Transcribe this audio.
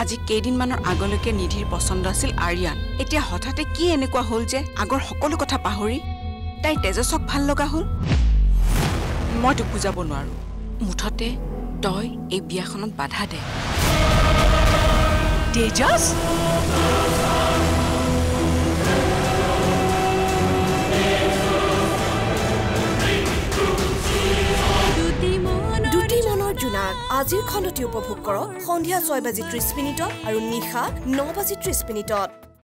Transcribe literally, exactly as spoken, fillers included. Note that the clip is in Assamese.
আজি কেইদিনমানৰ আগলৈকে নিধিৰ পছন্দ আছিল আৰিয়ান এতিয়া হঠাতে কি এনেকুৱা হ'ল যে আগৰ সকলো কথা পাহৰি তাই তেজসক ভাল লগা হ'ল মই তোক বুজাব নোৱাৰো মুঠতে তই এই বিয়াখনত বাধা দে তেজস জুনাক আজিৰ খণ্ডটি উপভোগ কৰক সন্ধিয়া ছয় বাজি ত্ৰিশ মিনিটত আৰু নিশা ন বাজি ত্ৰিশ মিনিটত